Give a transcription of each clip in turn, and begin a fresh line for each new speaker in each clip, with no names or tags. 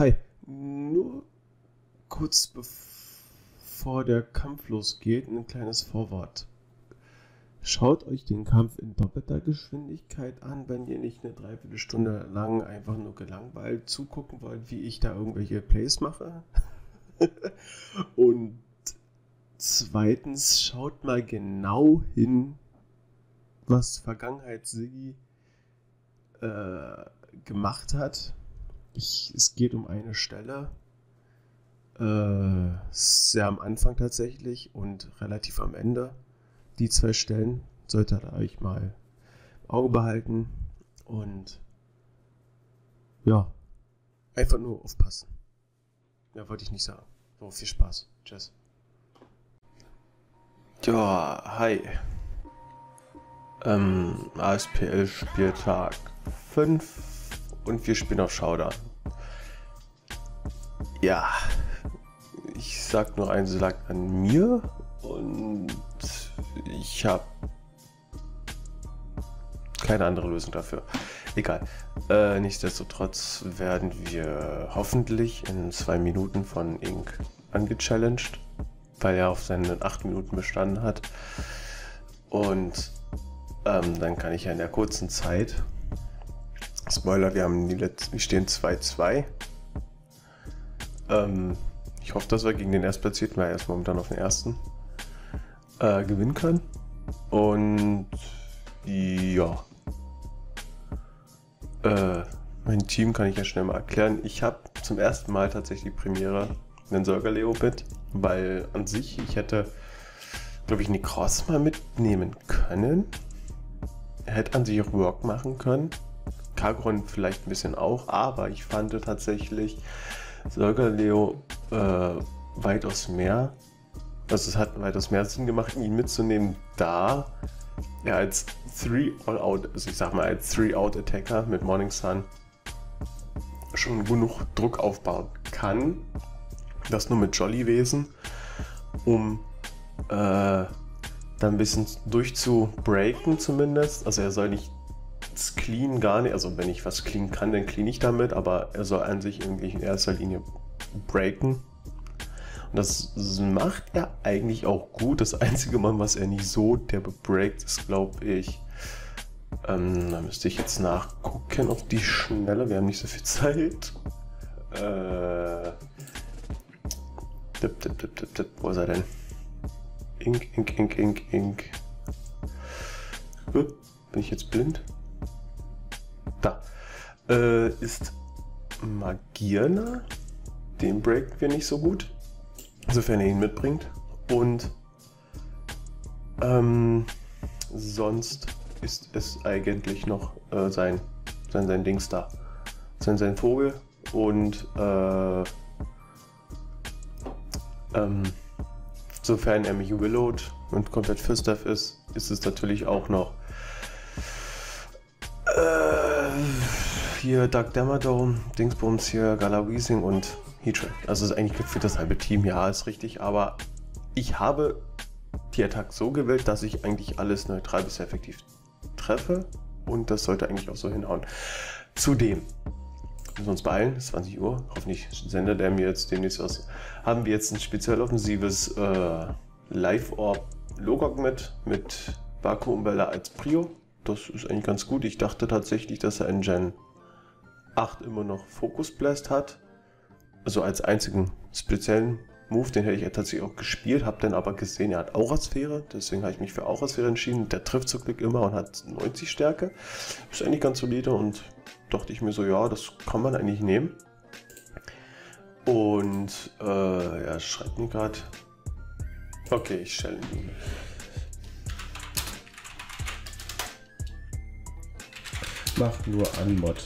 Hi, nur kurz bevor der Kampf losgeht, ein kleines Vorwort. Schaut euch den Kampf in doppelter Geschwindigkeit an, wenn ihr nicht eine Dreiviertelstunde lang einfach nur gelangweilt zugucken wollt, wie ich da irgendwelche Plays mache. Und zweitens, schaut mal genau hin, was Vergangenheits-Siggi gemacht hat. Es geht um eine Stelle, sehr am Anfang tatsächlich und relativ am Ende. Die zwei Stellen solltet ihr euch mal im Auge behalten und ja, einfach nur aufpassen. Mehr wollte ich nicht sagen. So, viel Spaß. Tschüss.
Ja, hi. ASPL Spieltag 5 und wir spielen auf Showdown. Ja, ich sag nur eins, lag an mir und ich habe keine andere Lösung dafür. Egal. Nichtsdestotrotz werden wir hoffentlich in 2 Minuten von Ink angechallenged, weil er auf seinen 8 Minuten bestanden hat. Und dann kann ich ja in der kurzen Zeit, Spoiler, wir stehen 2-2. Ich hoffe, dass wir gegen den Erstplatzierten, weil er ist momentan auf den ersten, gewinnen können. Und ja, mein Team kann ich ja schnell mal erklären. Ich habe zum ersten Mal tatsächlich Premiere einen Sorgaleo mit, weil an sich, ich hätte, glaube ich, Necross mal mitnehmen können. Er hätte an sich auch Work machen können. Kagron vielleicht ein bisschen auch, aber ich fand tatsächlich Sorgaleo weitaus mehr. Also es hat weitaus mehr Sinn gemacht, ihn mitzunehmen, da er als 3-All-Out, also ich sag mal als 3-Out-Attacker mit Morning Sun schon genug Druck aufbauen kann. Das nur mit Jolly-Wesen, um da ein bisschen durchzubreaken zumindest. Also er soll nicht das Clean gar nicht, also wenn ich was clean kann, dann clean ich damit, aber er soll an sich irgendwie in erster Linie breaken. Und das macht er eigentlich auch gut. Das einzige Mal, was er nicht so derbe breakt, ist, glaube ich, da müsste ich jetzt nachgucken auf die Schnelle, wir haben nicht so viel Zeit. Wo ist er denn? Ink. Bin ich jetzt blind? Da. Ist Magierner. Den breaken wir nicht so gut. Sofern er ihn mitbringt. Und sonst ist es eigentlich noch sein Dings da. Sein Vogel. Und sofern er mich willowt und komplett Fistef ist es natürlich auch noch hier Dark Damodome, Dingsbums hier, Galaweezing und Heatray. Also ist eigentlich für das halbe Team, ja, ist richtig, aber ich habe die Attack so gewählt, dass ich eigentlich alles neutral bis effektiv treffe und das sollte eigentlich auch so hinhauen. Zudem müssen wir uns beeilen, es ist 20 Uhr, hoffentlich sendet er mir jetzt demnächst was. Haben wir jetzt ein speziell offensives Live-Orb Logok mit Vakuumbella als Prio. Das ist eigentlich ganz gut. Ich dachte tatsächlich, dass er in Gen 8 immer noch Focus Blast hat. Also als einzigen speziellen Move, den hätte ich ja tatsächlich auch gespielt, habe dann aber gesehen, er hat Aurasphäre, deswegen habe ich mich für Aurasphäre entschieden. Der trifft zum Glück immer und hat 90 Stärke. Ist eigentlich ganz solide und dachte ich mir so, ja, das kann man eigentlich nehmen. Und ja, schreibt mir gerade. Okay, ich stelle ihn.
Mach nur an, Mod.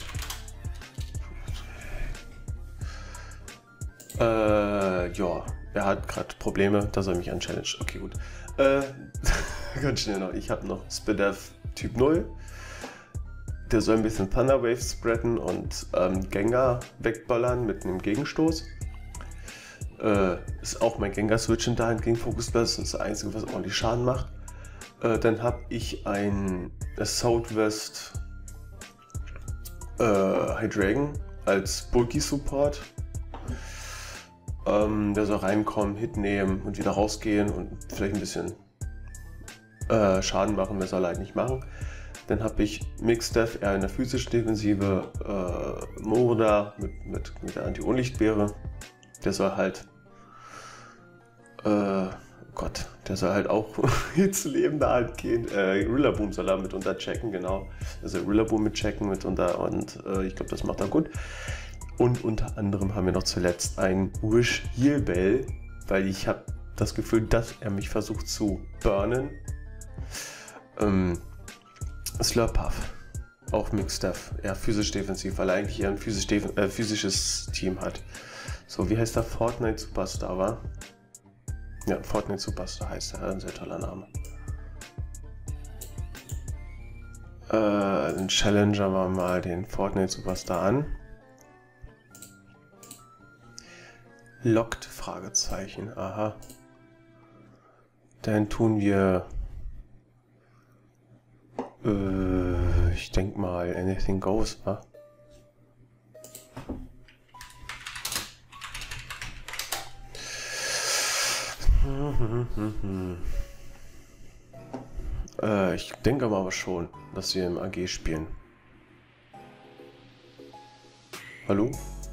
Ja, er hat gerade Probleme, dass er mich anchallenged. Okay, gut. Ganz schnell noch. Ich habe noch Spadef Typ 0. Der soll ein bisschen Thunder Wave spreaden und Gengar wegballern mit einem Gegenstoß. Ist auch mein Gengar-Switch dahingegen Focus Blast. Das ist das Einzige, was ordentlich Schaden macht. Dann habe ich ein Southwest Hydreigon als Bulky Support. Der soll reinkommen, Hit nehmen und wieder rausgehen und vielleicht ein bisschen Schaden machen, mehr soll er halt nicht machen. Dann habe ich Mixdev eher in der physischen Defensive, Murda mit der Anti-Unlichtbeere. Der soll halt, Gott, der soll halt auch Hitzleben da halt gehen. Rillaboom soll er mitunter checken, genau. Also Rillaboom mit checken mitunter und ich glaube, das macht er gut. Und unter anderem haben wir noch zuletzt einen Wish Heal Bell, weil ich habe das Gefühl, dass er mich versucht zu burnen. Slurpuff, auch Mixdev, eher physisch defensiv, weil er eigentlich eher ein physisches Team hat. So, wie heißt der? Fortnite Superstar, war? Ja, Fortnite Superstar heißt er, ein sehr toller Name. Dann challengen wir mal den Fortnite Superstar an. Locked? Fragezeichen, aha. Dann tun wir, ich denke mal, Anything Goes, wa? Ich denke aber schon, dass wir im AG spielen. Hallo?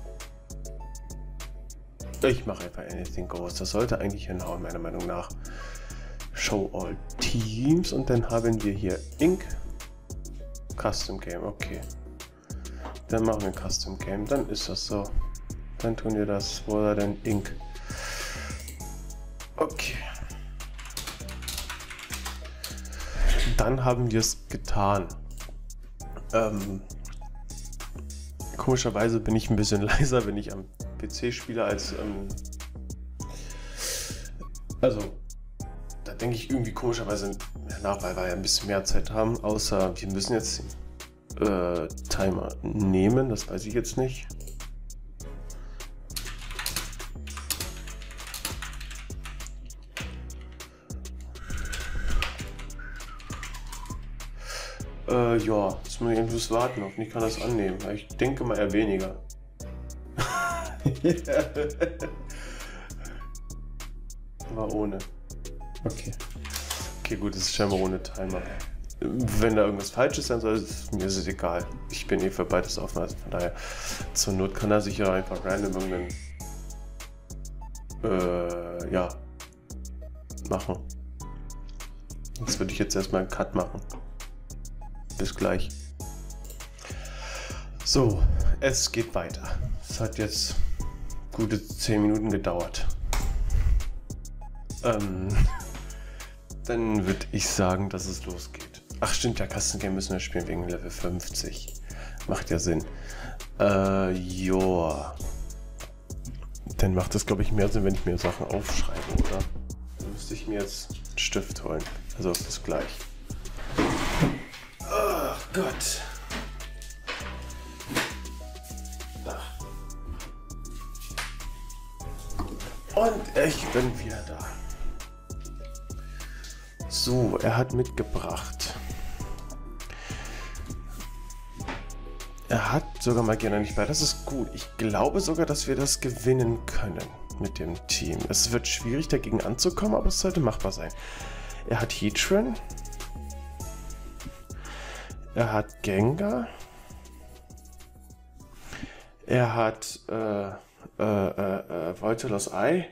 Ich mache einfach Anything Goes. Das sollte eigentlich hinhauen, meiner Meinung nach. Show All Teams und dann haben wir hier Inc. Custom Game, okay. Dann machen wir Custom Game, dann ist das so. Dann tun wir das, wo er denn Inc. Okay. Dann haben wir es getan. Komischerweise bin ich ein bisschen leiser, wenn ich am PC spiele, als also da denke ich irgendwie komischerweise nach, weil wir ja ein bisschen mehr Zeit haben, außer wir müssen jetzt Timer nehmen, das weiß ich jetzt nicht. Ja, jetzt muss ich etwas warten, hoffentlich kann das annehmen. Ich denke mal eher weniger. War ohne. Okay. Okay, gut, es ist scheinbar ohne Timer. Wenn da irgendwas falsch ist, dann soll es, mir ist es egal. Ich bin eh für beides offen, also von daher. Zur Not kann er sich ja einfach random irgendeinen ja, machen. Jetzt würde ich jetzt erstmal einen Cut machen. Bis gleich. So, es geht weiter. Es hat jetzt gute 10 Minuten gedauert. Dann würde ich sagen, dass es losgeht. Ach stimmt, ja, Custom Game müssen wir spielen wegen Level 50. Macht ja Sinn. Joa. Dann macht das, glaube ich, mehr Sinn, wenn ich mir Sachen aufschreibe, oder? Dann müsste ich mir jetzt einen Stift holen. Also bis gleich. Ach Gott. Und ich bin wieder da. So, er hat mitgebracht. Er hat sogar Magie nicht bei. Das ist gut. Ich glaube sogar, dass wir das gewinnen können mit dem Team. Es wird schwierig dagegen anzukommen, aber es sollte machbar sein. Er hat Heatran. Er hat Gengar. Er hat Voltolos Ei.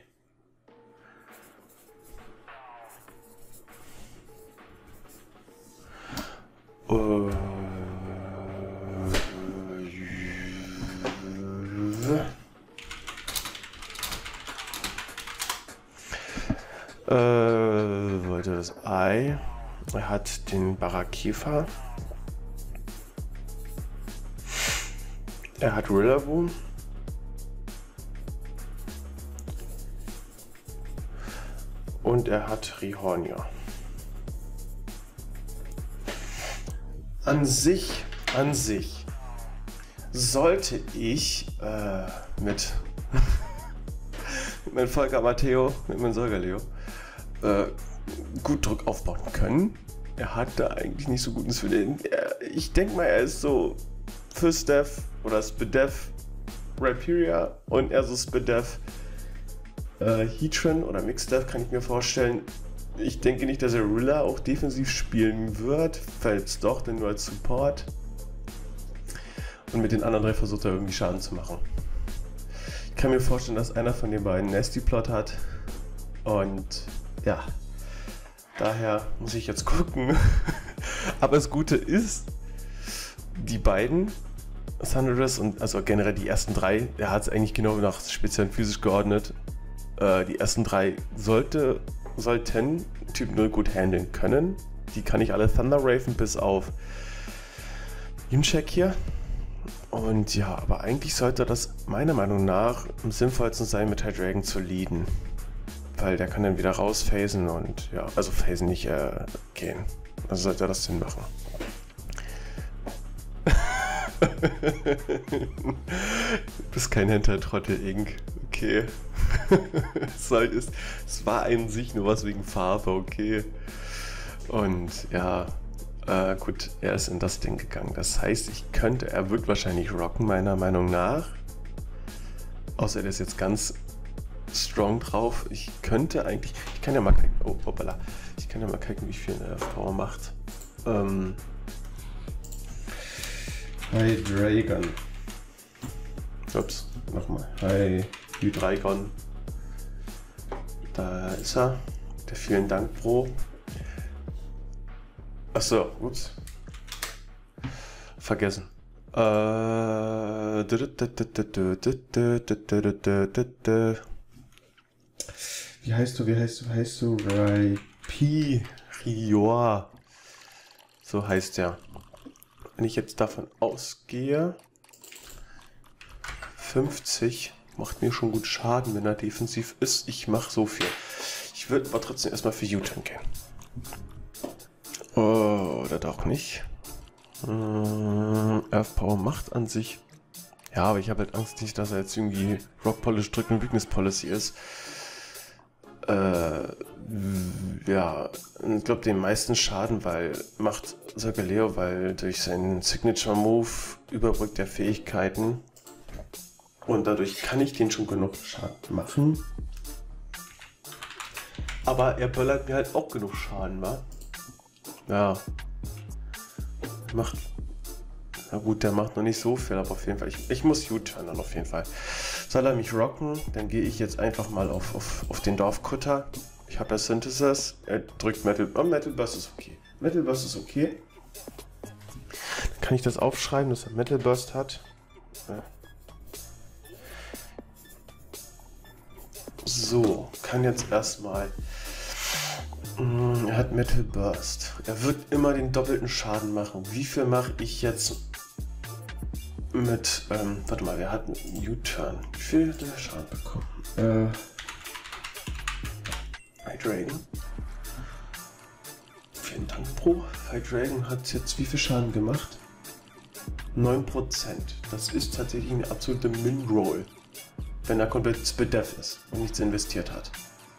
Voltolos Ei. Er hat den Barakifa. Er hat Rillaboom. Und er hat Rihornia. An sich sollte ich mit meinem Volker Matteo, mit meinem Solgaleo, gut Druck aufbauen können. Er hat da eigentlich nicht so guten Swing. Ich denke mal, er ist so Fürst Dev oder Spedev Rhyperior und er so Spadef. Heatran oder Mixdev kann ich mir vorstellen. Ich denke nicht, dass er Rilla auch defensiv spielen wird. Falls doch, dann nur als Support. Und mit den anderen 3 versucht er irgendwie Schaden zu machen. Ich kann mir vorstellen, dass einer von den beiden Nasty Plot hat. Und ja, daher muss ich jetzt gucken. Aber das Gute ist, die beiden, Thundurus und also generell die ersten 3, er hat es eigentlich genau nach speziell physisch geordnet. Die ersten 3 sollten Typ 0 gut handeln können. Die kann ich alle Thunderraven bis auf Yuncheck hier. Und ja, aber eigentlich sollte das meiner Meinung nach am sinnvollsten sein, mit Hydreigon zu leaden. Weil der kann dann wieder rausphasen und ja, also phasen nicht gehen. Also sollte das Sinn machen. Du bist kein Hintertrottel, Ink. Okay. Es war an sich nur was wegen Farbe, okay. Und ja, gut, er ist in das Ding gegangen. Das heißt, er wird wahrscheinlich rocken, meiner Meinung nach. Außer er ist jetzt ganz strong drauf. Ich kann ja mal gucken, ich kann ja mal gucken, wie viel eine Power macht. Hydreigon. Ups, nochmal. Hydreigon. Da ist er. Der vielen Dank, Bro. Achso, ups. Vergessen. Wie heißt du? Rhyperior. So heißt er. Wenn ich jetzt davon ausgehe, 50 macht mir schon gut Schaden, wenn er defensiv ist. Ich mache so viel. Ich würde aber trotzdem erstmal für U-Turn gehen. Oh, oder doch nicht. Earth Power macht an sich. Ja, aber ich habe halt Angst nicht, dass er jetzt irgendwie Rock Polish drückt und Weakness Policy ist. Ja, ich glaube den meisten Schaden, macht Solgaleo, weil durch seinen Signature Move überbrückt er Fähigkeiten. Und dadurch kann ich den schon genug Schaden machen. Aber er böllert mir halt auch genug Schaden, wa? Ja. Na gut, der macht noch nicht so viel, aber auf jeden Fall. Ich muss U-Turn dann auf jeden Fall. Soll er mich rocken, dann gehe ich jetzt einfach mal auf den Dorfkutter. Ich habe ja Synthesis. Er drückt Metal. Oh, Metal Burst ist okay. Metal Burst ist okay. Dann kann ich das aufschreiben, dass er Metal Burst hat. Ja. So, kann jetzt erstmal. Er hat Metal Burst. Er wird immer den doppelten Schaden machen. Wie viel mache ich jetzt mit. Warte mal, wer hat einen U-Turn? Wie viel hat der Schaden bekommen? Hydreigon. Vielen Dank, Pro. Hydreigon hat jetzt wie viel Schaden gemacht? 9%. Das ist tatsächlich eine absolute Min-Roll. Wenn er komplett Spadef ist und nichts investiert hat.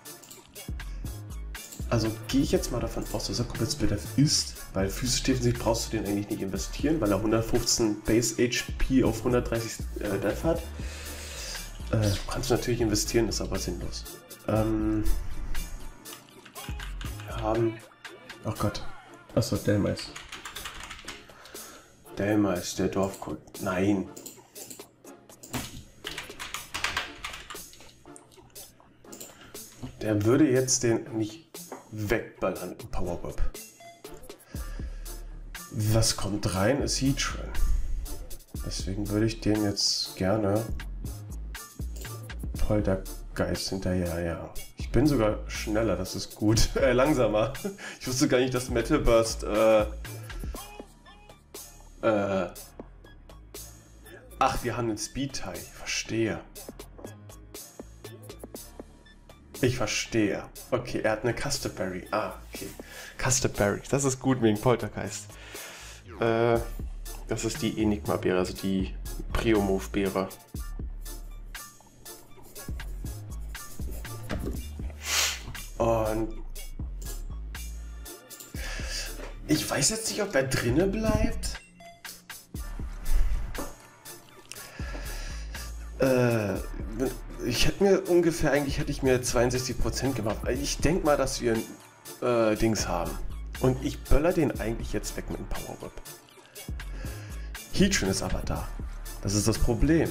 Also gehe ich jetzt mal davon aus, dass er komplett Spadef ist, weil physisch defensiv brauchst du den eigentlich nicht investieren, weil er 115 Base HP auf 130 Def hat. Kannst du natürlich investieren, ist aber sinnlos. Wir haben... Oh Gott. Achso, Delmais. Delmais, der Dorfkult. Nein. Der würde jetzt den nicht wegballern im Power-Whip. Was kommt rein, ist Heatran. Deswegen würde ich den jetzt gerne Poltergeist hinterher, ja. Ich bin sogar schneller, das ist gut. Langsamer. Ich wusste gar nicht, dass Metal Burst Ach, wir haben den Speed-Teil. Ich verstehe. Ich verstehe. Okay, er hat eine Casterberry. Ah, okay. Casterberry. Das ist gut wegen Poltergeist. Das ist die Enigma-Beere, also die Priomove-Beere. Und ich weiß jetzt nicht, ob er drinne bleibt. Äh, ich hätte mir ungefähr, eigentlich hätte ich mir 62% gemacht. Ich denke mal, dass wir ein Dings haben. Und ich böller den eigentlich jetzt weg mit dem Power Whip. Heatran ist aber da. Das ist das Problem.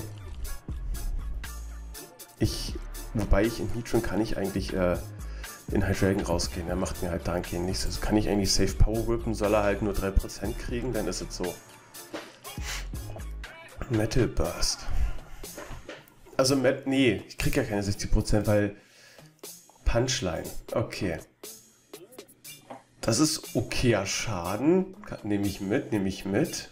Wobei ich in Heatran kann ich eigentlich in Hydreigon rausgehen. Der macht mir halt dahingehend nichts. Also kann ich eigentlich safe Power Whippen, soll er halt nur 3% kriegen, dann ist es so. Metal Burst. Also, nee, ich krieg ja keine 60%, weil Punchline. Okay. Das ist okayer Schaden. Nehme ich mit.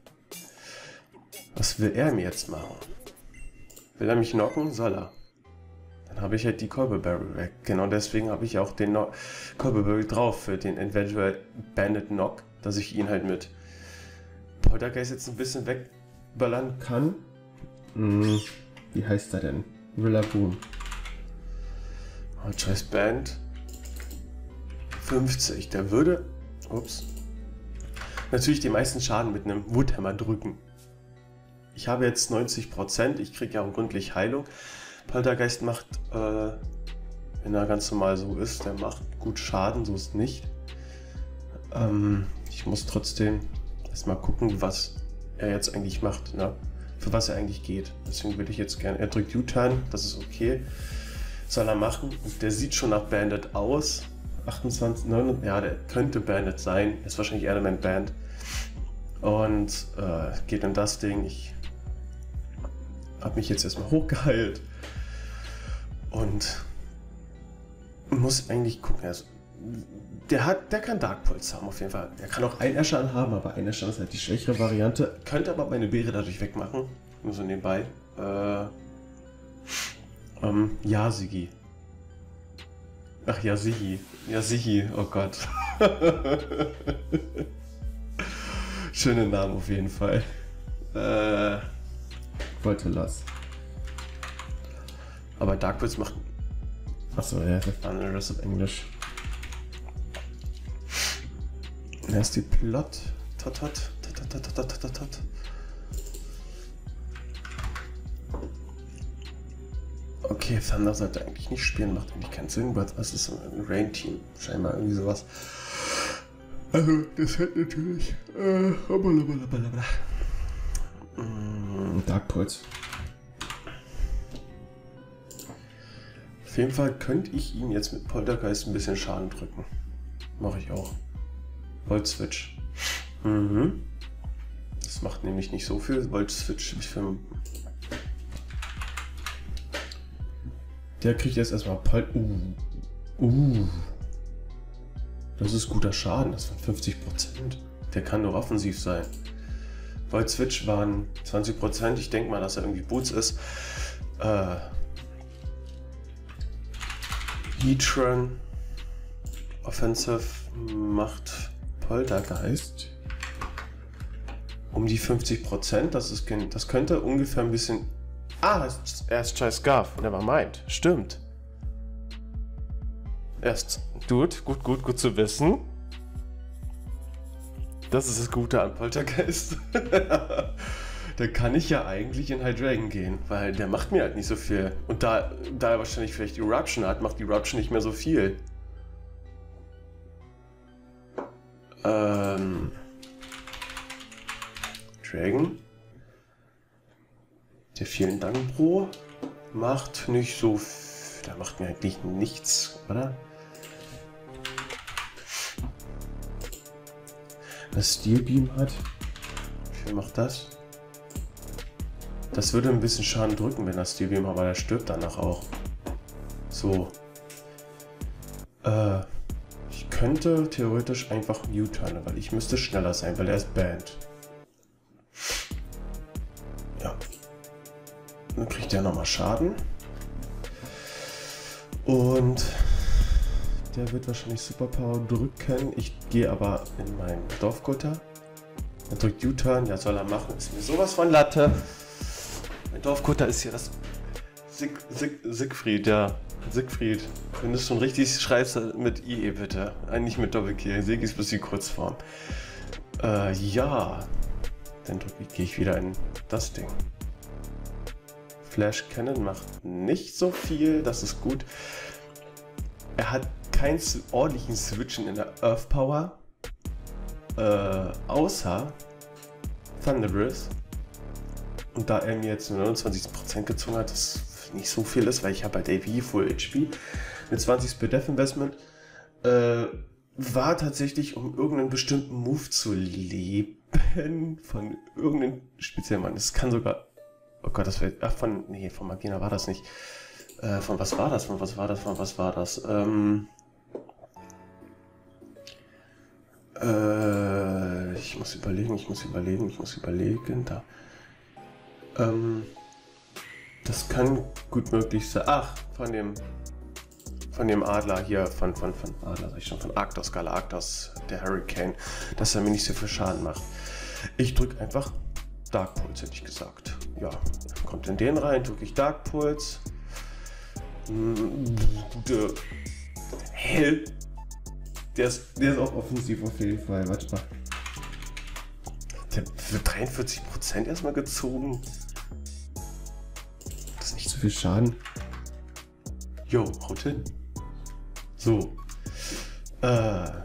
Was will er mir jetzt machen? Will er mich knocken? Soll er. Dann habe ich halt die Colbur-Berry weg. Genau deswegen habe ich auch den Colbur-Berry drauf für den eventuell Bandit Knock, dass ich ihn halt mit Poltergeist jetzt ein bisschen wegballern kann. Wie heißt er denn? Rillaboom. Oh, scheiß Band. 50. Der würde, ups, natürlich den meisten Schaden mit einem Woodhammer drücken. Ich habe jetzt 90%, ich kriege ja auch gründlich Heilung. Poltergeist macht, wenn er ganz normal so ist, der macht gut Schaden, so ist nicht. Ich muss trotzdem erstmal gucken, was er jetzt eigentlich macht, ne? Für was er eigentlich geht. Deswegen würde ich jetzt gerne, er drückt U-Turn, das ist okay. Soll er machen. Und der sieht schon nach Bandit aus. 28, 9, ja, der könnte Bandit sein. Ist wahrscheinlich Element Band. Und geht in das Ding. Ich habe mich jetzt erstmal hochgeheilt. Und muss eigentlich gucken. Also, der kann Dark Pulse haben auf jeden Fall. Der kann auch Einerschaden haben, aber Einerschaden ist halt die schwächere Variante. Könnte aber meine Beere dadurch wegmachen. Nur so nebenbei. Ja, Sigi. Ach ja, Sigi. Ja, Sigi. Oh Gott. Schöne Namen auf jeden Fall. Voltelas. Aber Dark Pulse macht... Achso, ja, das war ein Rest of English. Da ist die Plot. Okay, Thunder sollte eigentlich nicht spielen, macht eigentlich keinen Sinn, weil es ist ein Rain-Team. Scheinbar irgendwie sowas. Also, das hat natürlich. Dark Pulse. Auf jeden Fall könnte ich ihm jetzt mit Poltergeist ein bisschen Schaden drücken. Mache ich auch. Volt Switch. Das macht nämlich nicht so viel. Volt Switch für. Der kriegt jetzt erstmal Das ist guter Schaden, das waren 50%. Der kann nur offensiv sein. Volt Switch waren 20%. Ich denke mal, dass er irgendwie Boots ist. Heatran. Offensive macht Poltergeist. Um die 50%. Das könnte ungefähr ein bisschen... Ah, er ist Chai Scarf. Nevermind. Stimmt. Gut zu wissen. Das ist das Gute an Poltergeist. Da kann ich ja eigentlich in Hydreigon gehen, weil der macht mir halt nicht so viel. Und da er wahrscheinlich vielleicht Eruption hat, macht Eruption nicht mehr so viel. Dragon. Der vielen Dank, Bro. Macht nicht so viel. Der macht mir eigentlich nichts, oder? Das Steel Beam hat. Wie viel macht das? Das würde ein bisschen Schaden drücken, wenn das Steel Beam, aber der stirbt danach auch. So. Ich könnte theoretisch einfach U-turnen, weil ich müsste schneller sein, weil er ist Banned. Ja. Dann kriegt er nochmal Schaden. Und der wird wahrscheinlich Superpower drücken. Ich gehe aber in meinen Dorfkutter. Er drückt U-Turn. Ja, soll er machen. Ist mir sowas von Latte. Mein Dorfkutter ist hier das Siegfried, ja. Siegfried. Wenn du schon richtig schreibst mit IE bitte. Eigentlich mit Doppel-K. Sig ist bloß die Kurzform. Ja. Dann gehe ich wieder in das Ding. Flash Cannon macht nicht so viel, das ist gut. Er hat keinen ordentlichen Switchen in der Earth Power, außer Thunderous. Und da er mir jetzt nur 29% gezogen hat, das nicht so viel ist, weil ich habe halt AV Full HP mit 20 Speed Death Investment, war tatsächlich, um irgendeinen bestimmten Move zu leben, von irgendeinem speziellen Mann. Das kann sogar, oh Gott, das wäre, von Magina war das nicht. Von was war das? Ich muss überlegen, da. Das kann gut möglich sein. Ach, von dem Adler hier, von Adler, sag ich schon, von Arctos, Galactus, der Hurricane, dass er mir nicht so viel Schaden macht. Ich drücke einfach Dark Pulse, hätte ich gesagt. Ja, kommt in den rein, drücke ich Dark Pulse. Gute Hell. Der ist auch offensiv auf jeden Fall. Warte mal. Der wird 43% erstmal gezogen. Das ist nicht so viel Schaden. Jo, haut hin. So. Da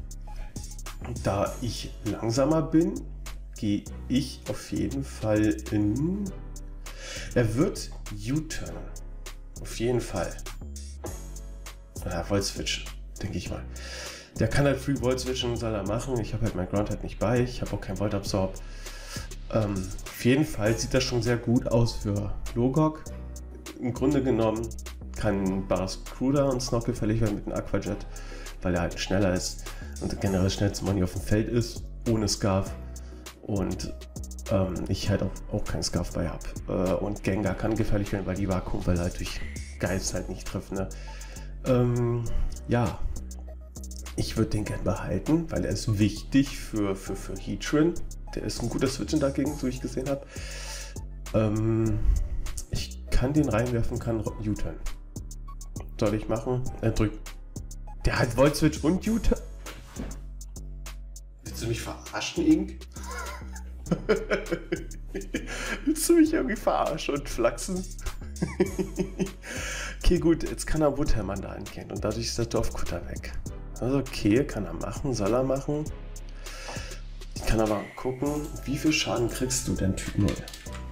ich langsamer bin, gehe ich auf jeden Fall in... Er wird U-Turn. Auf jeden Fall. Ja, Volt Switch, denke ich mal. Der kann halt Free Volt Switchen, soll er machen. Ich habe halt mein Ground halt nicht bei. Ich habe auch kein Volt Absorb. Auf jeden Fall sieht das schon sehr gut aus für Logok. Im Grunde genommen kann Barraskewda und Snorkel fällig werden mit einem Aquajet, weil er halt schneller ist und generell schnellste Money auf dem Feld ist, ohne Scarf. Und ich halt auch keinen Scarf bei habe. Und Gengar kann gefährlich werden, weil die Vakuum, weil er halt durch Geist halt nicht trifft. Ne? Ja, ich würde den gern behalten, weil er ist wichtig für Heatran. Der ist ein guter Switch dagegen, so ich gesehen habe. Ich kann den reinwerfen, kann U-Turn. Soll ich machen? Er drückt. Der hat Volt Switch und U-Turn. Willst du mich verarschen, Ink? Willst du mich irgendwie verarschen und flachsen? Okay, gut, jetzt kann er Woodhammer da angehen und dadurch ist der Dorfkutter weg. Also okay, kann er machen, soll er machen. Ich kann aber gucken, wie viel Schaden kriegst du denn Typ 0?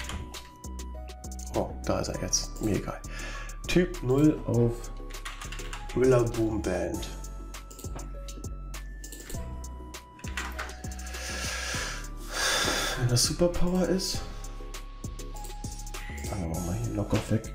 Oh, da ist er jetzt, mir egal. Typ 0 auf Rillaboom Band. Wenn das Superpower ist, machen wir mal hier locker weg.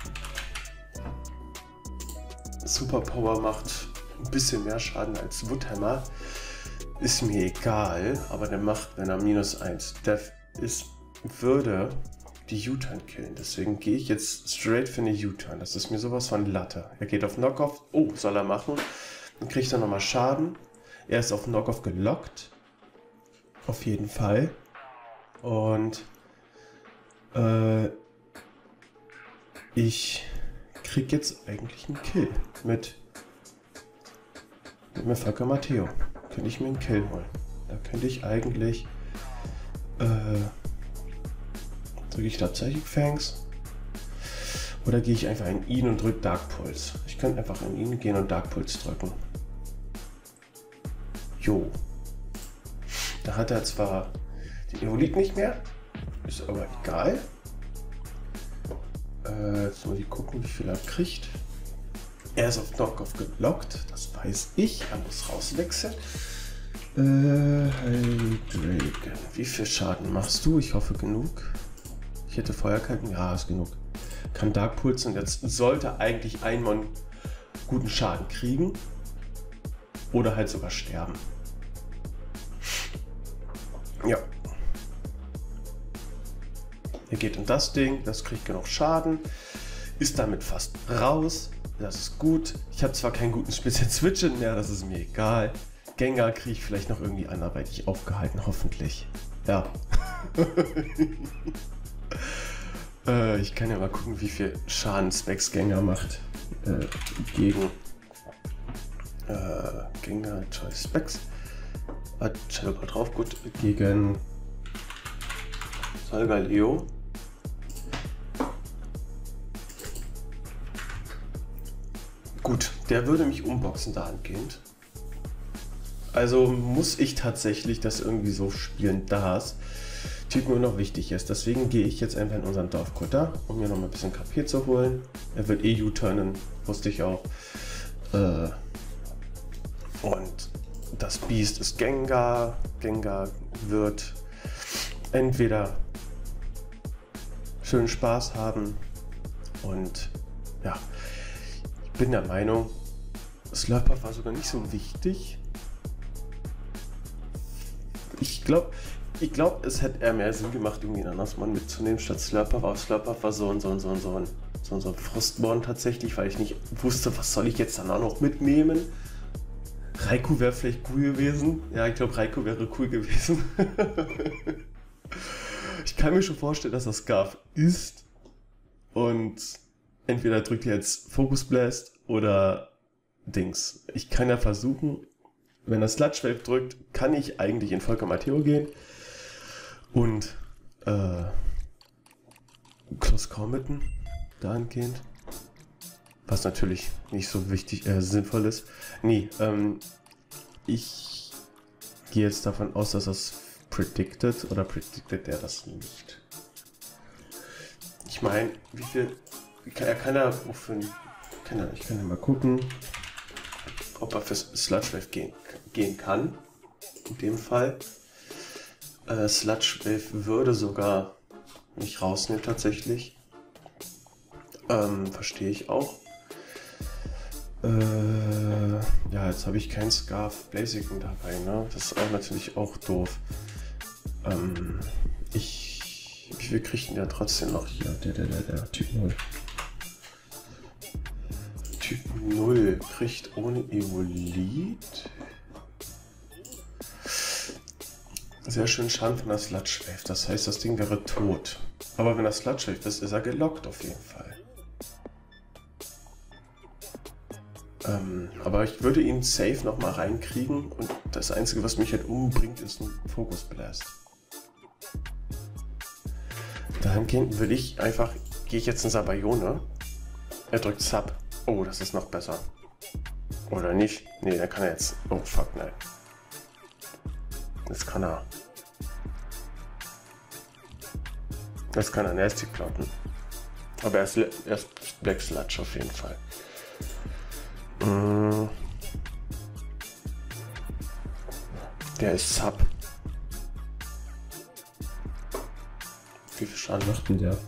Superpower macht ein bisschen mehr Schaden als Woodhammer. Ist mir egal, aber der macht, wenn er -1 Death ist, würde die U-Turn killen. Deswegen gehe ich jetzt straight für eine U-Turn. Das ist mir sowas von Latte. Er geht auf Knockoff. Oh, soll er machen. Dann kriegt er nochmal Schaden. Er ist auf Knockoff gelockt. Auf jeden Fall. Und ich krieg jetzt eigentlich einen Kill mit Mefaka Matteo. Könnte ich mir einen Kill holen. Da könnte ich eigentlich drücke ich da Psychic Fangs oder gehe ich einfach in ihn und drücke Dark Pulse. Ich könnte einfach in ihn gehen und Dark Pulse drücken. Jo. Da hat er zwar den Evolit nicht mehr, ist aber egal. Jetzt muss ich gucken, wie viel er kriegt. Er ist auf Knockoff gelockt, das weiß ich. Er muss rauswechseln. Dragon. Wie viel Schaden machst du? Ich hoffe genug. Ich hätte Feuerkalten. Ja, ist genug. Kann Dark Pulse und jetzt sollte eigentlich ein Mon guten Schaden kriegen. Oder halt sogar sterben. Ja. Er geht in das Ding, das kriegt genug Schaden. Ist damit fast raus. Das ist gut. Ich habe zwar keinen guten speziellen Switch mehr, das ist mir egal. Gengar kriege ich vielleicht noch irgendwie anderweitig aufgehalten, hoffentlich. Ja. Ich kann ja mal gucken, wie viel Schaden Specs Gengar macht. Gegen Gengar Choice Specs. Shadow Ball drauf, gut. Gegen Solgaleo. Gut, der würde mich umboxen dahingehend. Also muss ich tatsächlich das irgendwie so spielen, dass Typ nur noch wichtig ist. Deswegen gehe ich jetzt einfach in unseren Dorfkutter, um mir noch mal ein bisschen KP zu holen. Er wird eh U-turnen, wusste ich auch. Und das Biest ist Gengar. Gengar wird entweder schön Spaß haben und ja, ich bin der Meinung, Slurpuff war sogar nicht so wichtig. Ich glaube, es hätte eher mehr Sinn gemacht, irgendwie einen anderen Mann mitzunehmen statt Slurpuff. Aber Slurpuff war so ein Frustborn tatsächlich, weil ich nicht wusste, was soll ich jetzt dann auch noch mitnehmen. Raikou wäre vielleicht cool gewesen. Ja, ich glaube, Raikou wäre cool gewesen. Ich kann mir schon vorstellen, dass das Scarf ist. Und entweder drückt ihr jetzt Focus Blast oder Dings. Ich kann ja versuchen, wenn er Sludge Wave drückt, kann ich eigentlich in Volker Matteo gehen und Close Committen dahingehend. Was natürlich nicht so wichtig, sinnvoll ist. Nee, ich gehe jetzt davon aus, dass das predicted oder predicted er das nicht. Ich meine, wie viel. Er kann ja für. Ich kann ja mal gucken, ob er für Sludge Wave gehen kann. In dem Fall. Sludge Wave würde sogar mich rausnehmen tatsächlich. Verstehe ich auch. Ja, jetzt habe ich keinen Scarf Blazing dabei, ne? Das ist auch natürlich auch doof. Wie viel kriegt denn der trotzdem noch hier? Der Typ 0. Typ 0 kriegt ohne Evolit. Sehr schön Schaden von der Sludge Wave. Das heißt, das Ding wäre tot. Aber wenn er Sludge Wave ist, ist er gelockt auf jeden Fall. Aber ich würde ihn safe nochmal reinkriegen und das Einzige, was mich halt umbringt, ist ein Focus Blast. Dahingehend will ich einfach, gehe ich jetzt in Sabayone. Er drückt Sub. Oh, das ist noch besser. Oder nicht? Nee, der kann er jetzt. Oh, fuck, nein. Jetzt kann er. Jetzt kann er Nasty plotten. Aber er ist Black Sludge auf jeden Fall. Der ist Sub. Wie viel Schaden macht denn der?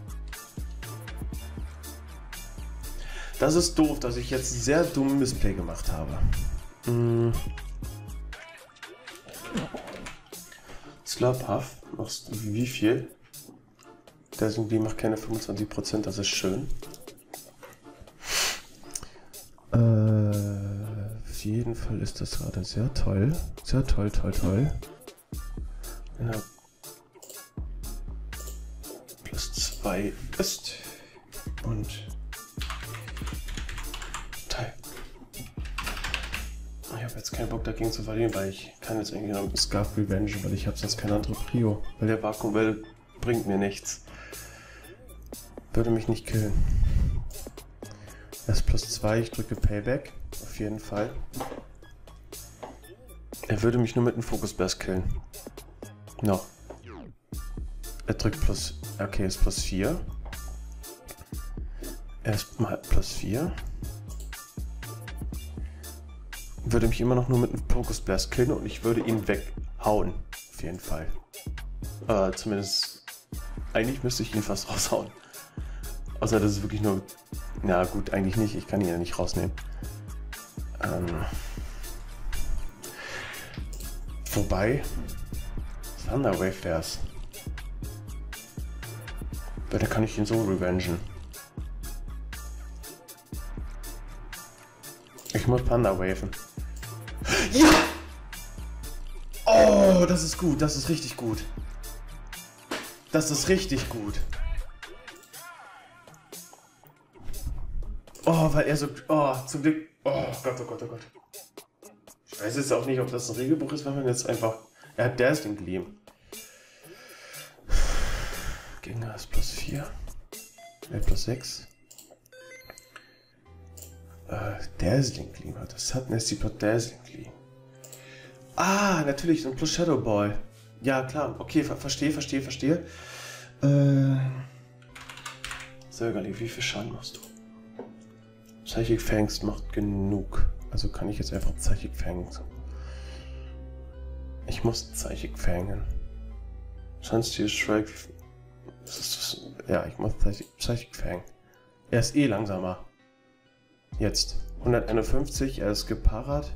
Das ist doof, dass ich jetzt einen sehr dummen Missplay gemacht habe. Slurpuff, machst du wie viel? Der Symbol macht keine 25%, das ist schön. Auf jeden Fall ist das gerade sehr toll. Sehr toll. Wenn er plus 2 ist. Und Teil. Ich habe jetzt keinen Bock dagegen zu verlieren, weil ich kann jetzt irgendwie noch mit Scarf Revenge, weil ich habe sonst keine andere Prio. Weil der Vakuumwelle bringt mir nichts. Würde mich nicht killen. Er ist plus 2, ich drücke Payback. Auf jeden Fall. Er würde mich nur mit einem Focus Blast killen. Noch. Er drückt plus. Okay, ist plus 4. Er ist mal plus 4. Würde mich immer noch nur mit einem Focus Blast killen und ich würde ihn weghauen. Auf jeden Fall. Zumindest. Eigentlich müsste ich ihn fast raushauen. Außer das ist wirklich nur. Na gut, eigentlich nicht. Ich kann ihn ja nicht rausnehmen. Wobei. Thunderwave wär's. Weil da kann ich ihn so revengen. Ich muss Thunderwaven. Ja! Oh, das ist gut. Das ist richtig gut. Das ist richtig gut. Oh, weil er so. Oh, zum Glück. Oh Gott, oh Gott, oh Gott. Ich weiß jetzt auch nicht, ob das ein Regelbuch ist, wenn man jetzt einfach. Er hat Dazzling Gleam. Gegner ist plus 4. Plus 6. Dazzling Gleam hat das. Hat Nasty Plot Dazzling Gleam. Ah, natürlich, so ein Plus Shadow Ball. Ja, klar. Okay, verstehe. Sörgerli, wie viel Schaden machst du? Psychic Fangs macht genug. Also kann ich jetzt einfach Psychic Fangs. Ich muss Psychic Fangen. Chance to Strike. Ja, ich muss Psychic Fang. Er ist eh langsamer. Jetzt. 151, er ist geparat.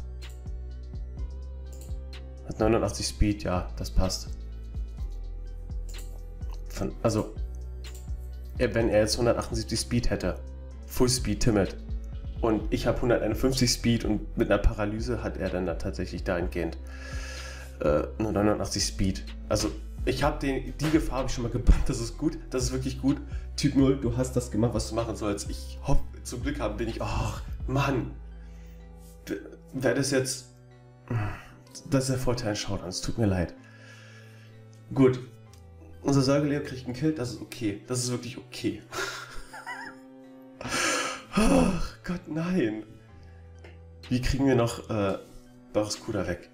Hat 89 Speed, ja, das passt. Wenn er jetzt 178 Speed hätte, Full Speed Timid, und ich habe 151 Speed und mit einer Paralyse hat er dann da tatsächlich dahingehend nur 89 Speed. Also ich habe die Gefahr habe ich schon mal gebannt, das ist gut, das ist wirklich gut. Typ 0, du hast das gemacht, was du machen sollst. Ich hoffe, zum Glück haben bin ich, ach Mann, wäre das jetzt, das ist der Vorteil in Showdown, es tut mir leid. Gut, unser Säugeleo kriegt einen Kill, das ist okay, das ist wirklich okay. Ach Gott, nein. Wie kriegen wir noch Barraskewda weg?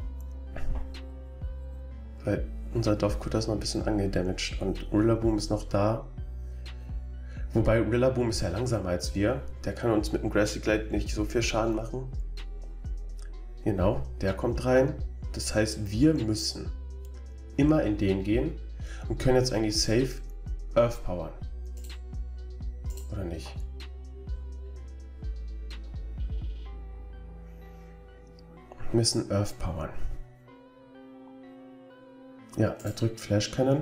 Weil unser Dorfkutter ist noch ein bisschen angedamaged und Rillaboom ist noch da. Wobei Rillaboom ist ja langsamer als wir. Der kann uns mit dem Grassy Glide nicht so viel Schaden machen. Genau, der kommt rein. Das heißt, wir müssen immer in den gehen und können jetzt eigentlich safe Earth powern. Oder nicht? Wir müssen Earth powern. Ja, er drückt Flash Cannon.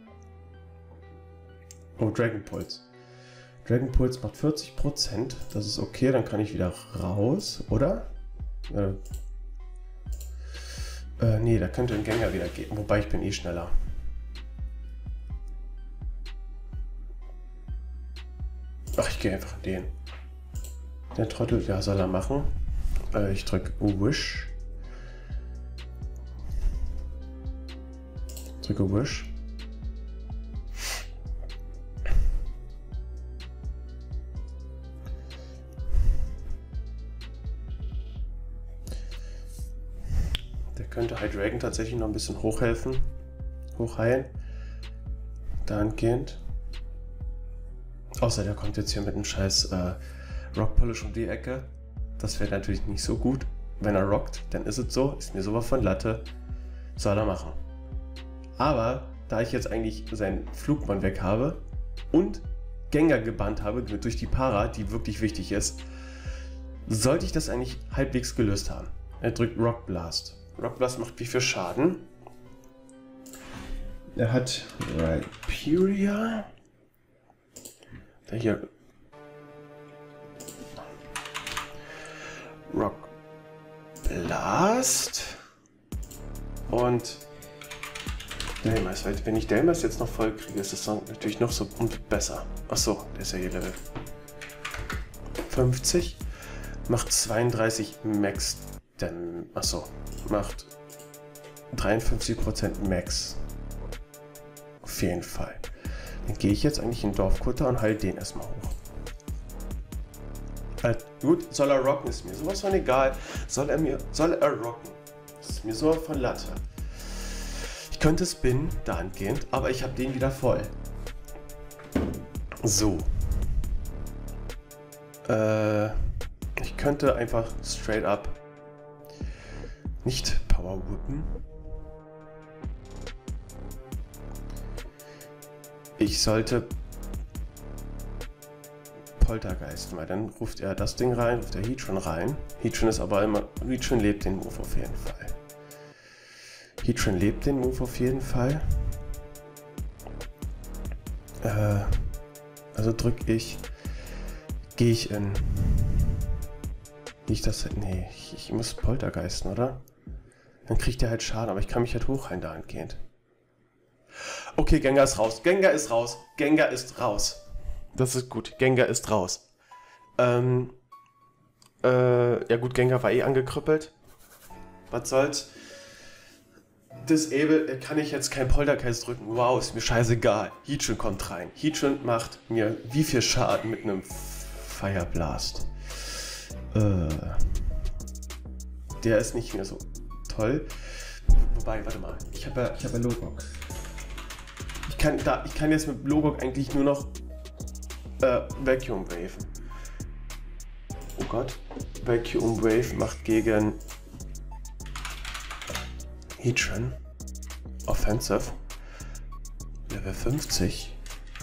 Oh, Dragon Pulse. Dragon Pulse macht 40%. Das ist okay, dann kann ich wieder raus, oder? Nee, da könnte ein Gengar wieder gehen. Wobei ich bin eh schneller. Ach, ich gehe einfach in den. Der Trottel, ja, soll er machen. Ich drücke Wish. Drücke Wish. Der könnte Hydreigon tatsächlich noch ein bisschen hochhelfen. Hochheilen. Dahingehend. Außer der kommt jetzt hier mit einem scheiß Rock Polish um die Ecke. Das wäre natürlich nicht so gut. Wenn er rockt, dann ist es so. Ist mir sowas von Latte. Soll er machen. Aber da ich jetzt eigentlich seinen Flugmann weg habe und Gengar gebannt habe durch die Para, die wirklich wichtig ist, sollte ich das eigentlich halbwegs gelöst haben. Er drückt Rock Blast. Rock Blast macht wie viel Schaden? Er hat Rhyperior. Der hier. Rock Blast. Und Delmas. Wenn ich Delmas jetzt noch voll kriege, ist das natürlich noch so besser. Achso, der ist ja hier Level 50. Macht 32 Max. Achso, macht 53% Max. Auf jeden Fall. Dann gehe ich jetzt eigentlich in den Dorfkutter und halte den erstmal hoch. Gut, soll er rocken, ist mir sowas von egal. Soll er rocken? Ist mir sowas von Latte. Ich könnte spinnen, dahingehend, aber ich habe den wieder voll. So. Ich könnte einfach straight up nicht Power Whippen. Ich sollte Poltergeist, weil dann ruft er das Ding rein, ruft er Heatran rein. Heatran ist aber immer, Heatran lebt den Move auf jeden Fall. Heatran lebt den Move auf jeden Fall. Also gehe ich in, nicht das, nee, ich muss Poltergeisten, oder? Dann kriegt er halt Schaden, aber ich kann mich halt hochheilen dahingehend. Okay, Gengar ist raus. Gengar ist raus. Gengar ist raus. Das ist gut. Gengar ist raus. Ja gut, Gengar war eh angekrüppelt. Was soll's? Disable, kann ich jetzt kein Poltergeist drücken. Wow, ist mir scheißegal. Heatran kommt rein. Heatran macht mir wie viel Schaden mit einem Fire Blast? Der ist nicht mehr so toll. Wobei, warte mal, ich habe ja Logok. Ich kann jetzt mit Logok eigentlich nur noch Vacuum Waven. Oh Gott. Vacuum Wave macht gegen Heatran Offensive Level 50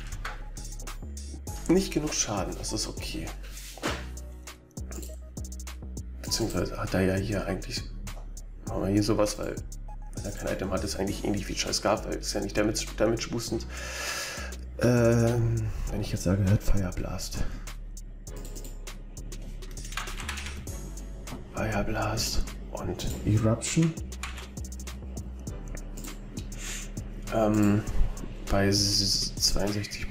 nicht genug Schaden, das ist okay. Beziehungsweise hat er ja hier eigentlich, machen wir hier sowas, weil wenn er kein Item hat, ist eigentlich ähnlich wie Scheiß Scarf, weil es ja nicht Damage boostend. Wenn ich jetzt sage, er hat Fire Blast. Fire Blast und Eruption. Bei 62%.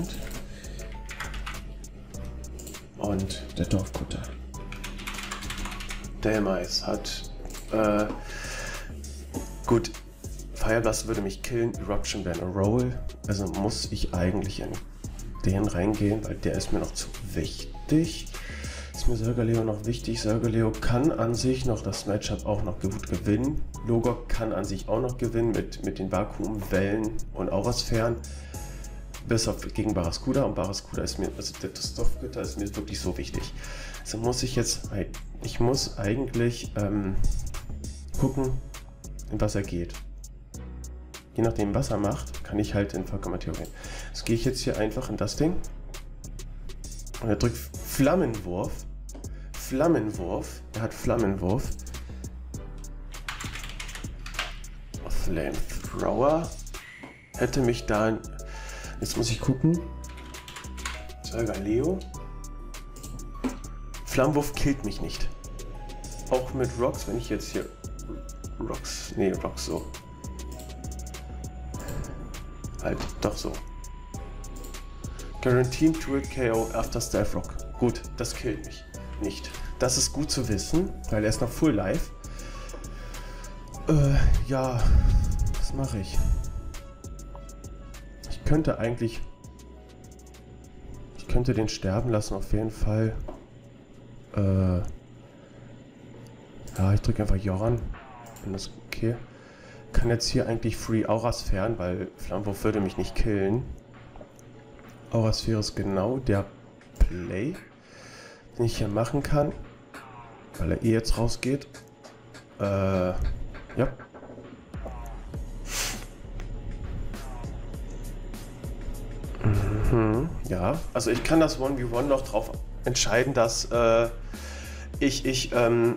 Und der Dorfkutter. Delmais hat gut, Fire Blast würde mich killen, Eruption wäre eine Roll, also muss ich eigentlich in den reingehen, weil der ist mir noch zu wichtig. Ist mir Solgaleo noch wichtig. Solgaleo kann an sich noch das Matchup auch noch gut gewinnen. Logok kann an sich auch noch gewinnen mit den Vakuumwellen und Aurasphären. Bis auf gegen Barraskewda, und Barraskewda ist mir, also das Dorfgitter ist mir wirklich so wichtig. Also muss ich jetzt, ich muss eigentlich gucken, in was er geht. Je nachdem, was er macht, kann ich halt in Vollkommentheorie gehen. Jetzt gehe ich jetzt hier einfach in das Ding und er drückt Flammenwurf. Flammenwurf. Er hat Flammenwurf. Flamethrower. Hätte mich da... Jetzt muss ich gucken. Solgaleo. Flammenwurf killt mich nicht. Auch mit Rocks, wenn ich jetzt hier... Rocks so. Halt, doch so. Guaranteed to KO after Stealth Rock. Gut, das killt mich nicht. Das ist gut zu wissen, weil er ist noch Full Life. Ja, was mache ich? Ich könnte den sterben lassen auf jeden Fall. Ja, ich drücke einfach Joran, wenn das okay. Kann jetzt hier eigentlich Free Aurasphären, weil Flammenwurf würde mich nicht killen. Aurasphäre ist genau der Play, den ich hier machen kann, weil er jetzt rausgeht. Ja. Ja, also ich kann das 1v1 noch drauf entscheiden, dass ich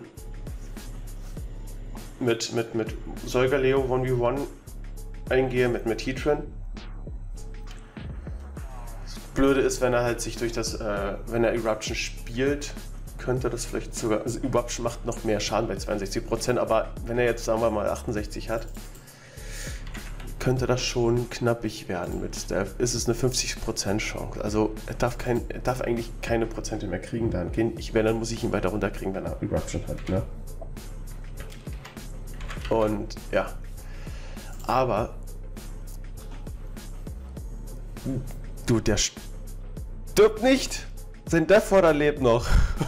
mit Solgaleo 1v1 eingehe, mit Heatran. Das Blöde ist, wenn er halt sich durch das, wenn er Eruption spielt, könnte das vielleicht sogar, also Eruption macht noch mehr Schaden bei 62%, aber wenn er jetzt, sagen wir mal, 68 hat, könnte das schon knappig werden mit Stealth. Ist es eine 50% Chance. Also er darf eigentlich keine Prozente mehr kriegen dann. Dann muss ich ihn weiter runterkriegen, wenn er Eruption hat, ne? Und ja. Aber du, der stirbt nicht. Sein Deathwater lebt noch.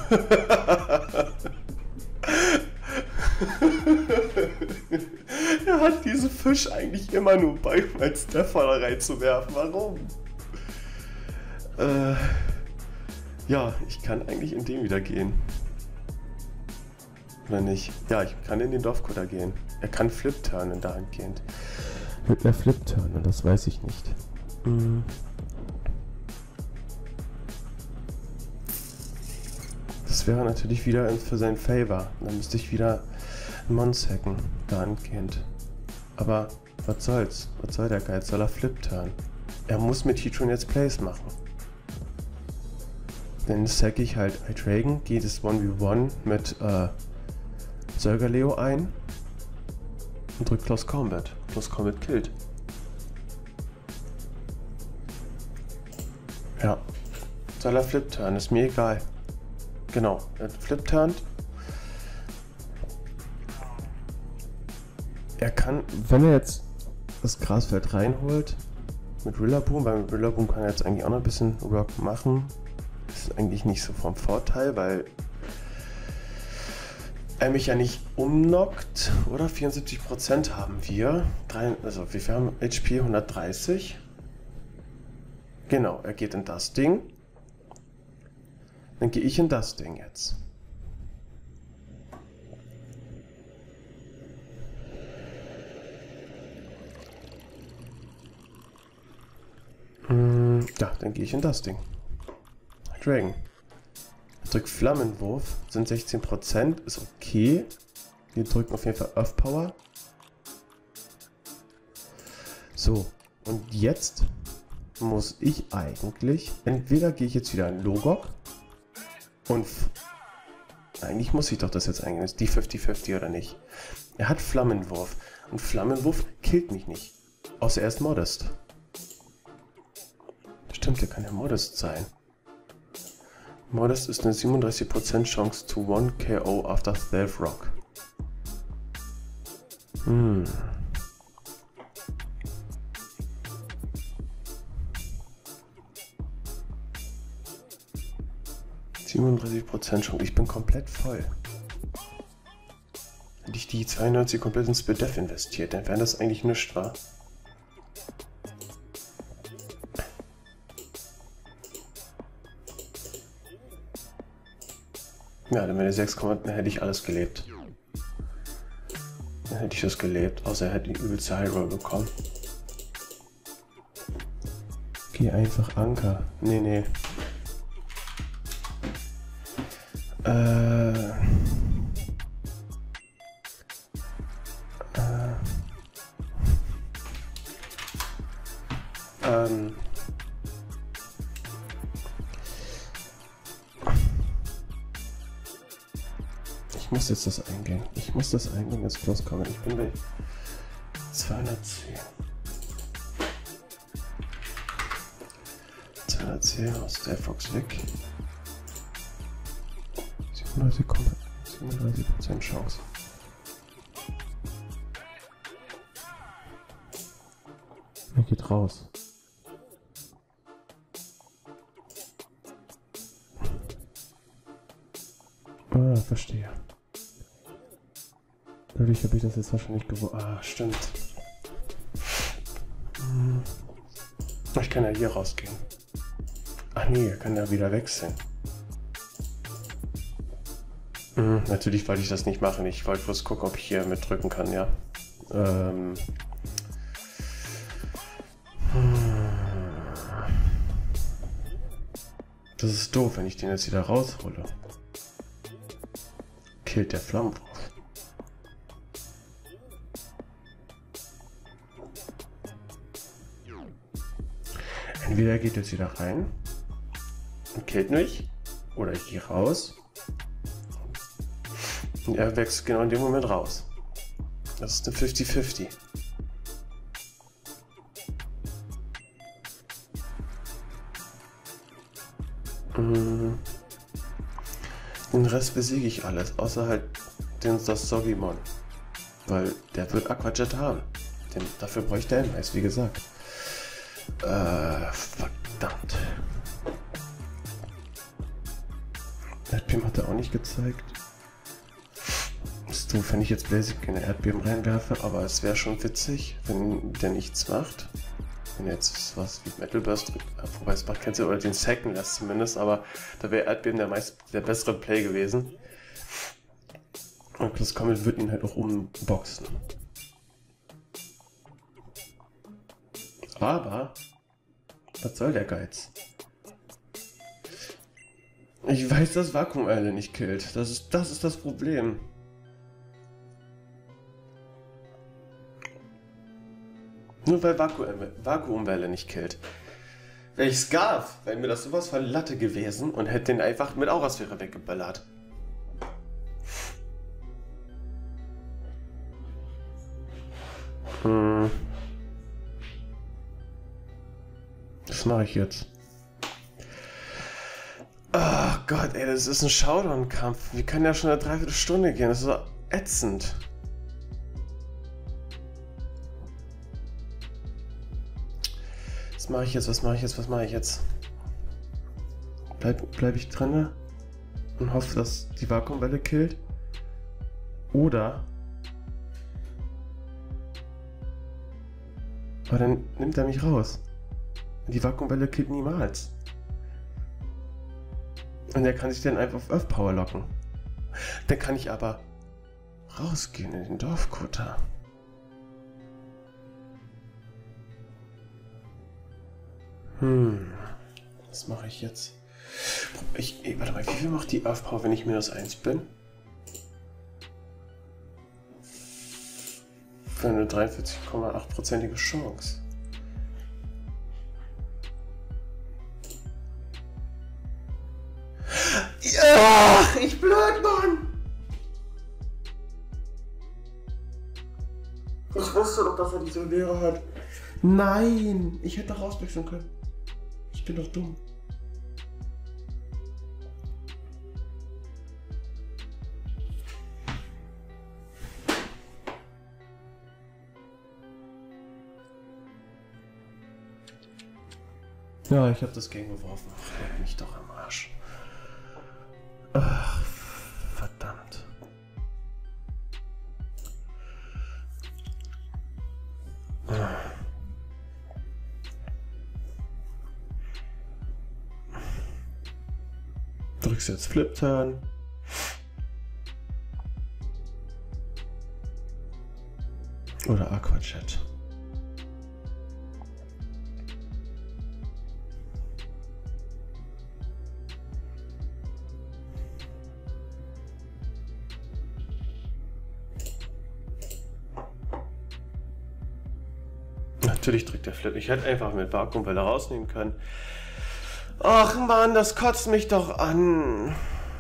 Er hat diesen Fisch eigentlich immer nur bei, um als Deathwater reinzuwerfen. Warum? Ja, ich kann eigentlich in den wieder gehen. Oder nicht? Ja, ich kann in den Dorfkutter gehen. Er kann Flip-Turnen dahingehend. Mit einer Flip-Turn, das weiß ich nicht. Das wäre natürlich wieder für seinen Favor. Dann müsste ich wieder Mons hacken, dahingehend. Aber was soll's? Was soll der Geiz? Soll er Flip-Turn? Er muss mit Heatran jetzt Plays machen. Dann sack ich halt Hydreigon, geht es 1v1 mit Solgaleo ein und drückt Close Combat. Close Combat killt. Ja. Soll er Flip-Turn? Ist mir egal. Genau, er Flip-Turnt. Er kann, wenn er jetzt das Grasfeld reinholt, mit Rillaboom, weil mit Rillaboom kann er jetzt eigentlich auch noch ein bisschen Rock machen. Das ist eigentlich nicht so vom Vorteil, weil mich ja nicht umknockt, oder? 74% haben wir. Also wir haben HP 130. Genau, er geht in das Ding. Dann gehe ich in das Ding jetzt. Ja, dann gehe ich in das Ding. Dragon. Drückt Flammenwurf, sind 16%, ist okay. Wir drücken auf jeden Fall Earth Power. So, und jetzt muss ich eigentlich, entweder gehe ich jetzt wieder in Logok und eigentlich muss ich doch das jetzt eingehen, ist die 50-50 oder nicht. Er hat Flammenwurf und Flammenwurf killt mich nicht, außer er ist Modest. Stimmt, der kann ja Modest sein. Modest ist eine 37% Chance to 1 KO after Stealth Rock. 37% Chance. Ich bin komplett voll. Hätte ich die 92 komplett ins Bedef investiert, dann wäre das eigentlich nichts, wahr? Ja, dann wäre 6, dann hätte ich alles gelebt. Dann hätte ich das gelebt, außer er hätte die übelste High Roll bekommen. Geh einfach Anker. Nee. Ich muss jetzt das eingehen. Ich muss das eingehen, jetzt plus kommen. Ich bin bei 210. 210 aus der Fox weg. 37% Chance. Er geht raus. Ah, verstehe. Dadurch habe ich das jetzt wahrscheinlich gewusst. Ah, stimmt. Ich kann ja hier rausgehen. Ach nee, er kann ja wieder wechseln. Natürlich wollte ich das nicht machen. Ich wollte bloß gucken, ob ich hier mitdrücken kann, ja. Das ist doof, wenn ich den jetzt wieder raushole. Killt der Flammenwurf. Entweder geht jetzt wieder rein und killt mich, oder ich gehe raus und er wechselt genau in dem Moment raus. Das ist eine 50-50. Den Rest besiege ich alles, außer halt das Sogimon. Weil der wird Aquajet haben. Dafür bräuchte er MS, wie gesagt. Verdammt. Erdbeben hat er auch nicht gezeigt. Ist doof, wenn ich jetzt Basic in Erdbeben reinwerfe, aber es wäre schon witzig, wenn der nichts macht. Wenn jetzt was wie Metal Burst, wobei es macht keinen Sinn, oder den Second lässt zumindest, aber da wäre Erdbeben der bessere Play gewesen. Und das Comet wird ihn halt auch umboxen. Aber, was soll der Geiz? Ich weiß, dass Vakuumwelle nicht killt. Das ist das Problem. Nur weil Vakuumwelle nicht killt. Wäre ich Scarf, wäre mir das sowas von Latte gewesen und hätte den einfach mit Aurasphäre weggeballert. Was mache ich jetzt? Oh Gott, ey, das ist ein Showdown-Kampf. Wir können ja schon eine Dreiviertelstunde gehen. Das ist so ätzend. Was mache ich jetzt? Bleib ich drinne und hoffe, dass die Vakuumwelle killt? Oder... Aber dann nimmt er mich raus. Die Vakuumwelle killt niemals. Und er kann sich dann einfach auf Earth Power locken. Dann kann ich aber rausgehen in den Dorfkutter. Was mache ich jetzt? Warte mal, wie viel macht die Earth Power, wenn ich -1 bin? Für eine 43,8%ige Chance. Ja, ich blöd, Mann! Ich wusste doch, dass er diese Lehre hat. Nein, ich hätte doch rauswechseln können. Ich bin doch dumm. Ja, ich habe das Game geworfen. Leck mich doch am Arsch. Ach, verdammt. Drückst jetzt Flip Turn. Oder Aqua Chat. Natürlich drückt der Flip. Ich hätte einfach mit Vakuumwelle rausnehmen können. Ach Mann, das kotzt mich doch an.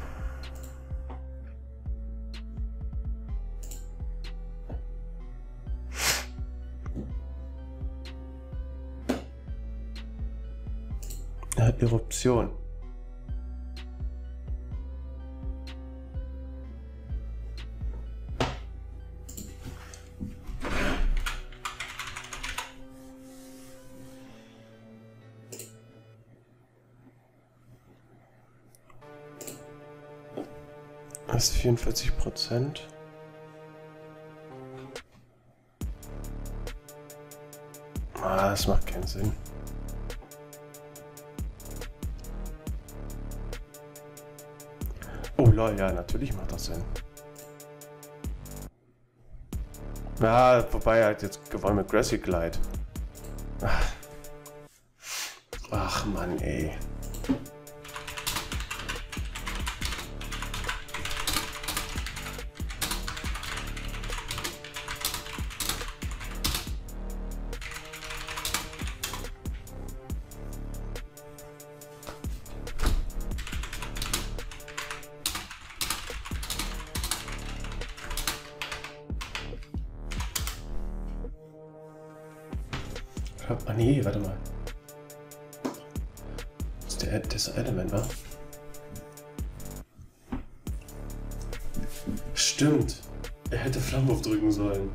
Er hat Eruption. Das ist 44%. Das macht keinen Sinn. Oh lol, ja, natürlich macht das Sinn. Ja, wobei er hat jetzt gewonnen mit Grassy Glide. Ach Mann, ey. Ah nee, warte mal. Das ist der Element, wa? Stimmt. Er hätte Flammenwurf drücken sollen.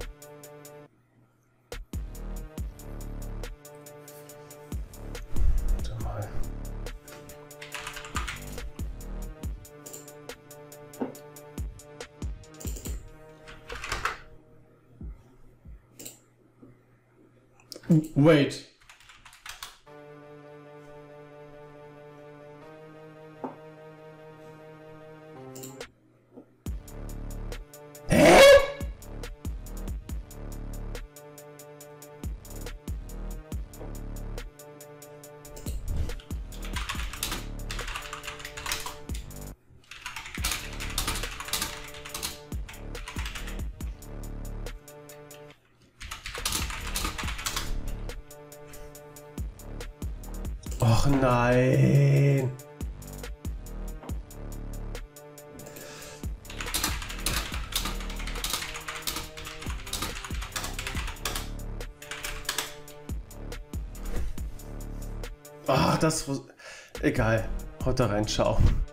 Warte mal. Wait. Och nein. Ach, das... Egal. Haut da rein, ciao.